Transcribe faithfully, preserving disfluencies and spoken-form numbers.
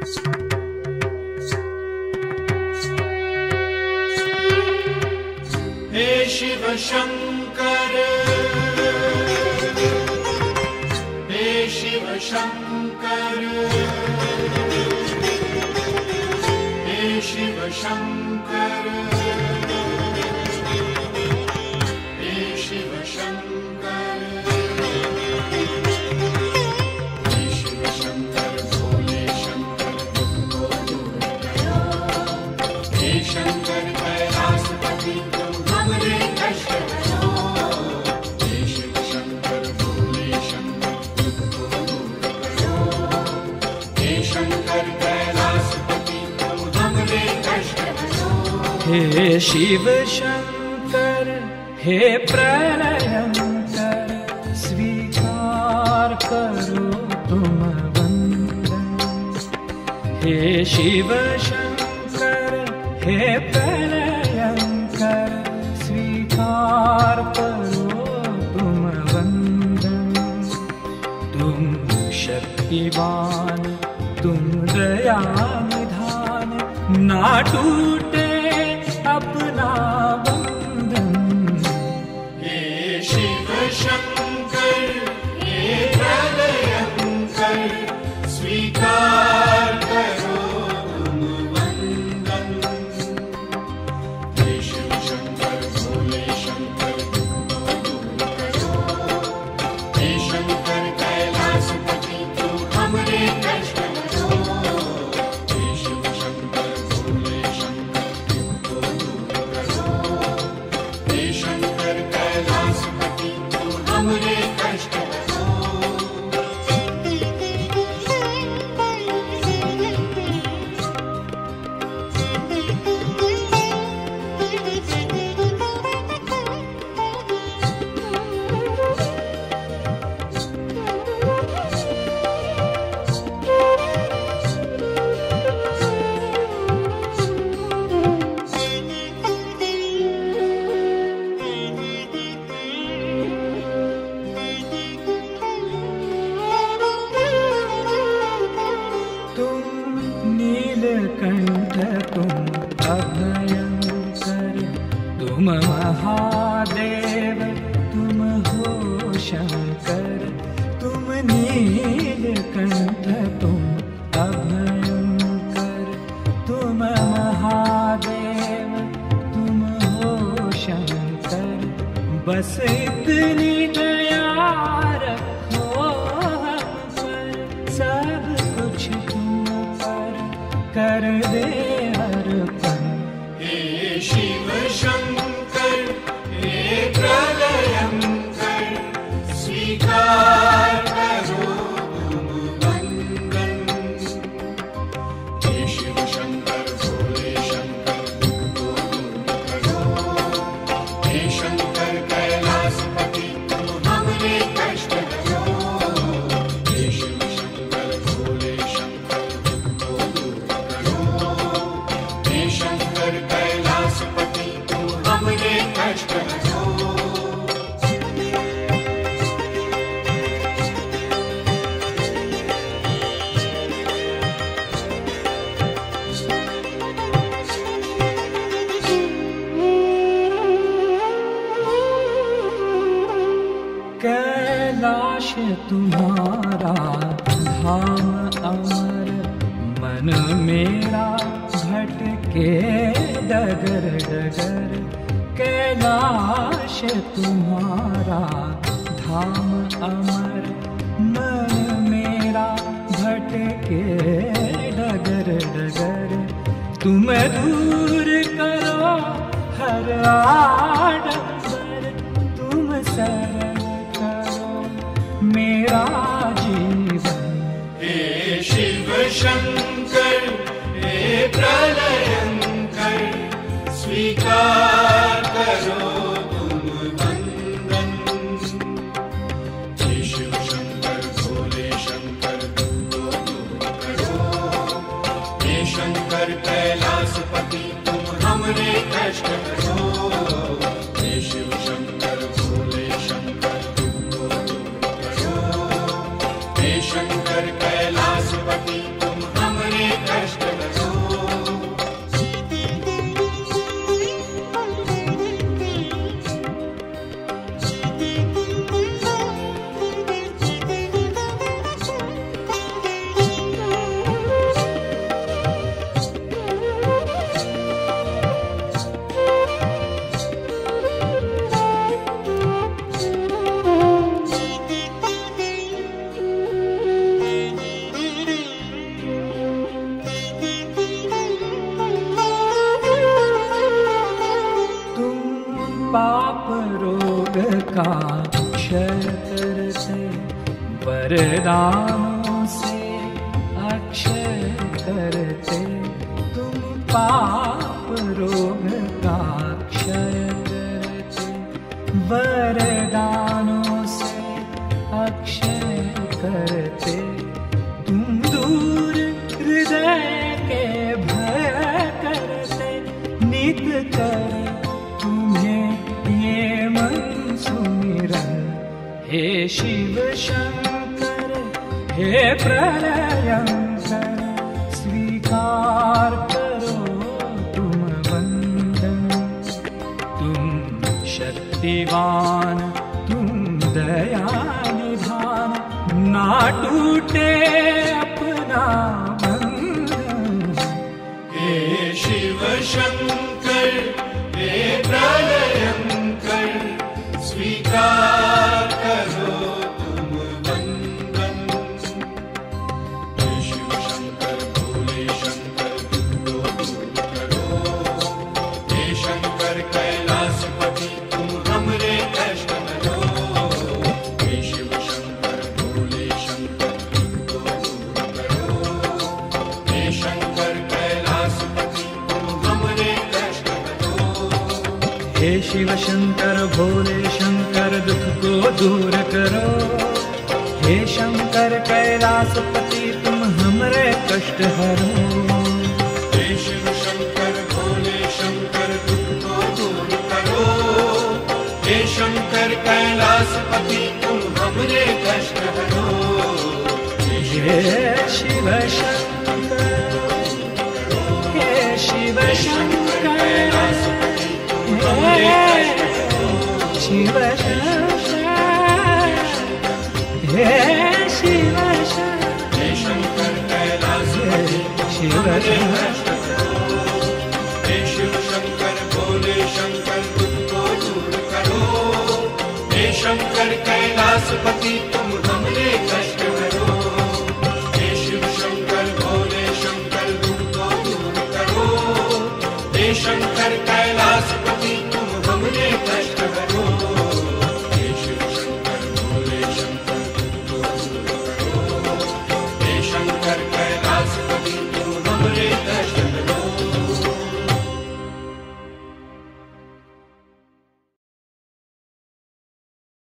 हे शिव शंकर, हे शिव शंकर, हे शिव शंकर, हे शिव शंकर, हे शिव शंकर भोले शंकर दुख को दूर करो। हे शंकर कैलाशपति तुम हमरे कष्ट हरो। हे शिव शंकर भोले शंकर दुख को दूर करो। हे शंकर कैलाशपति तुम हमरे कष्ट हरो। हे शिव शंकर हे प्रलयंकर, स्वीकार करो तुम वंदन। हे शिव शंकर हे प्रलयंकर, स्वीकार करो तुम वंदन। तुम शक्तिवान तुम दया निधान, ना टूटे अपना बंधन। हे शिव शंकर हे प्रलयंकर, स्वीकार करो तुम वंदन। हे शिव शंकर भोले शंकर दुख को दूर करो। हे शंकर कैलाशपति तुम हमरे कष्ट हरो। हे शिव शंकर भोले शंकर दुख को दूर करो। हे शंकर कैलाशपति तुम हमरे कष्ट हरो। तुम नीलकंठ तुम अभयंकर, तुम महादेव तुम हो शंकर। तुम नीलकंठ तुम अभयंकर, तुम महादेव तुम हो शंकर। बस इतनी दया रखो हम पर, सब कुछ तुम पर कर दे अर्पण। हे शिव शंकर हे प्रलयंकर, स्वीकार करो तुम वंदन। हे शिव शंकर भोले शंकर दुख को दूर करो। हे शंकर कैलाशपति तुम हमरे कष्ट हरो। हे शिव शंकर भोले शंकर दुख को दूर करो। हे शंकर कैलाशपति तुम हमरे कष्ट हरो। कैलाश तुम्हारा धाम अमर, मन मेरा भटके डगर डगर। कैलाश तुम्हारा धाम अमर, मन मेरा भटके डगर डगर। तुम दूर करो हर आडंबर, तुम सरल करो मेरा जीवन। हे शिव शंकर हे प्रलयंकर, स्वीकार करो तुम वंदन। हे शिव शंकर भोले शंकर दुख को दूर करो। हे शंकर कैलाशपति तुम हमरे कष्ट हरो। हे शिव शंकर भोले शंकर दुख को दूर करो। हे शंकर कैलाशपति तुम हमरे का क्षय करते, वरदानों से अक्षय करते, तुम पाप रोग का क्षय करते, वरदानों से अक्षय करते, तुम दूर हृदय के भय करते, नित कर तुम्हें ये मन सुमिरन। हे शिव शंकर हे प्रलयंकर, स्वीकार करो तुम वंदन। तुम शक्तिवान तुम दया निधान, ना टूटे अपना बंधन। हे शिव शंकर हे प्रलयंकर, स्वीकार करो तुम वंदन। हे शिव शंकर भोले शंकर दुख को दूर करो, हे शंकर कैलाशपति तुम हमरे कष्ट हरो। हे शिव शंकर भोले शंकर दुख को दूर करो, हे शंकर कैलाशपति तुम हमरे कष्ट हरो। हे शिव शंकर भोले शंकर दुख को दूर करो, हे शंकर कैलाशपति तुम हमरे कष्ट हरो। हे शिव शंकर भोले शंकर दुख को दूर करो, हे शंकर कैलाशपति तुम हमरे कष्ट हरो। हे शिव शंकर हे शिव शंकर शिव शंकर हे शिव शंकर, हे शंकर कैलाशपति शिव शंकर, हे शिव शंकर भोले शंकर दुख को दूर करो, हे शंकर कैलाशपति तुम हमरे कष्ट हरो। हे शिव शंकर भोले शंकर दुख को दूर करो, हे शंकर